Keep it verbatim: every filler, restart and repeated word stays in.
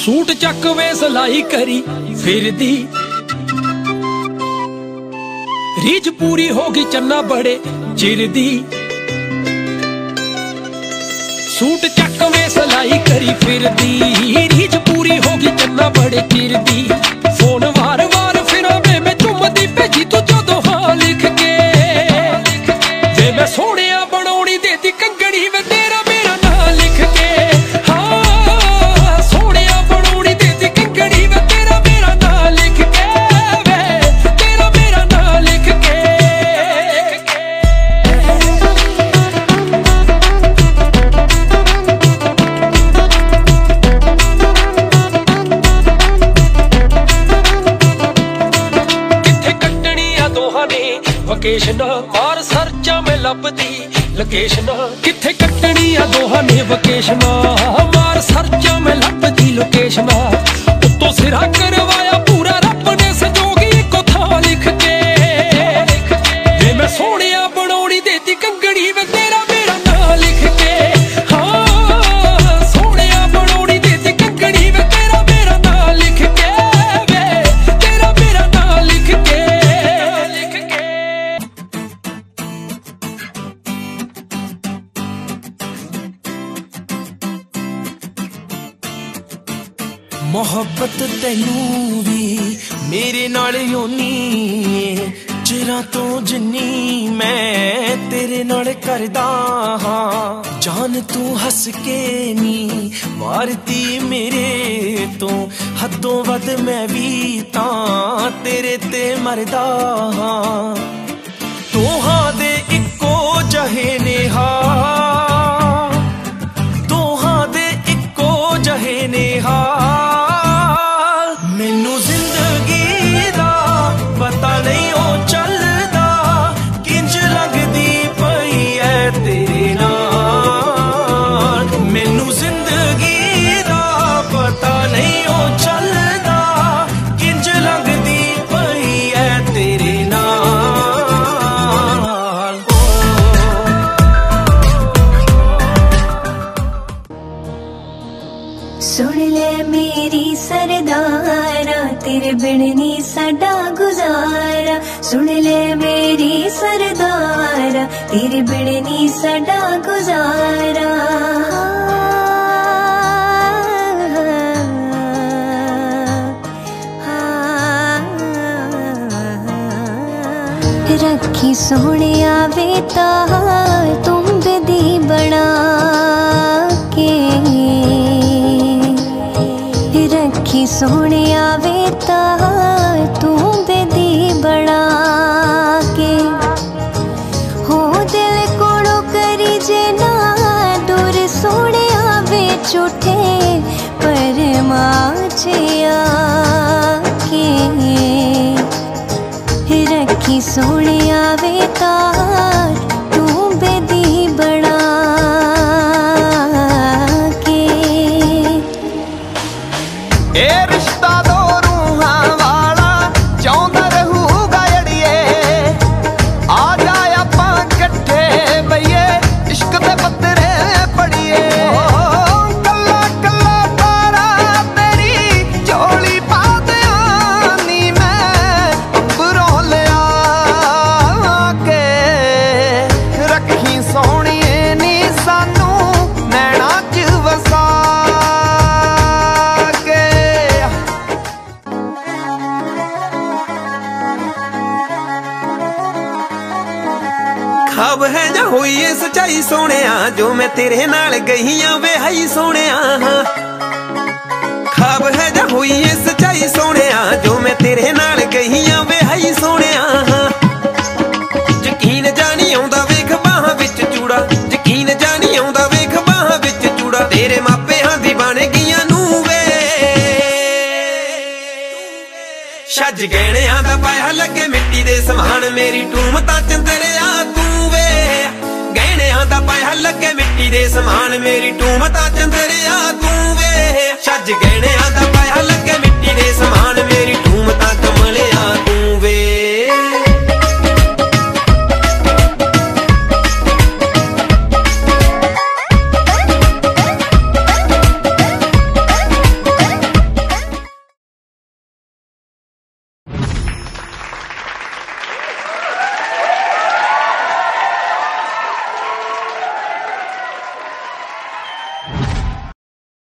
Suit चक वे सिलाई करी फिरदी, रीझ पूरी होगी चन्ना बड़े चिर दी। सूट चक वे सिलाई करी फिरदी, रीझ पूरी होगी चन्ना बड़े चिर दी। फोन वार वार फिरा वे मैं चुमदी भेजी तू जदों हां लिख के, वे मैं सोहणिया बनौणी देती कंगणी वे तेरा मेरा नां लिख के। हाँ सोहणिया बनौणी देती कंगणी वे तेरा मेरा नां लिख के, वे तेरा मेरा नां लिख के। वकेशन मार सर्चा में लभदी लोकेशन, किथे कट्टनी आ दोहां ने वकेशन मार सर्चा में लभदी लोकेशन। उत्तों सिरा करवाया पूरा रब ने संजोगी को था लिख के, वे मैं सोहणिया बनौणी देती कंगणी वे तेरा मेरा नां लिख के। हाँ सोहणिया बनौणी देती कंगणी वे तेरा मेरा नां लिख के, वे तेरा मेरा नां लिख के। मोहब्बत तैनू भी मेरे नाल होनी, चिरां तो जिन्नी मैं तेरे नाल करदा हां। जान तू हस के नी मारती मेरे तो, हदों वध मैं भी तां तेरे ते मरदा हां। दोहां दे इक्को जहे ने हा, दोहां दे इक्को जहे ने हा। मैनू जिंदगी दा पता नहीं ओ चलदा, किंज लगदी पई है तेरे नाल। मैनू जिंदगी दा पता नहीं ओ चलदा, किंज लगदी पई है तेरे नाल। सुन ले मेरी सरदारा तेरे बिन नी साडा गुजारा। सुन ले मेरी सरदारा तेरे बिन नी साडा गुजारा। रखी सोहणिया वे तार तुम बेदी बना के, रखी सोहणिया वे तार तू बेदी बना के। हो दिल कोड़ो करी जे ना दूर सोहणिया वे झूठे पर माचिया के, रखी सोहणिया वे तार तू बेदी बना के। ए रिश्ता दो रूहां वाला चाहुंदा रहूगा अड़िए, आ जा आपां कट्ठे बईए इश्क दे पत्तरे पढ़िए। कल्ला कल्ला तारा तेरी झोली पा दियां नी मैं अंबरों लिया के। रखी सोहणिए नी सानू नैना च वसा के। ख्वाब है जा हुई है सच्चाई सोहणिया, जो मैं तेरे नाल गईयां वे हाई सोहणिया। ख्वाब है जा हुई है सच्चाई सोहणिया, जो मैं तेरे नाल गईयां वे हाई सोहणिया। यकीन जानी आउंदा वेख बाहां विच चूड़ा, यकीन जानी आउंदा वेख बाहां विच चूड़ा। तेरे मापियां दी बन गईयां नू वे, छज गहणियां दा पाया लगे मिट्टी दे समान। मेरी टूम तां चंदरिया तू वे, गहणियां दा पाया लगे मिट्टी दे समान। मेरी टूम तां चंदरिया तू वे, छज गहणे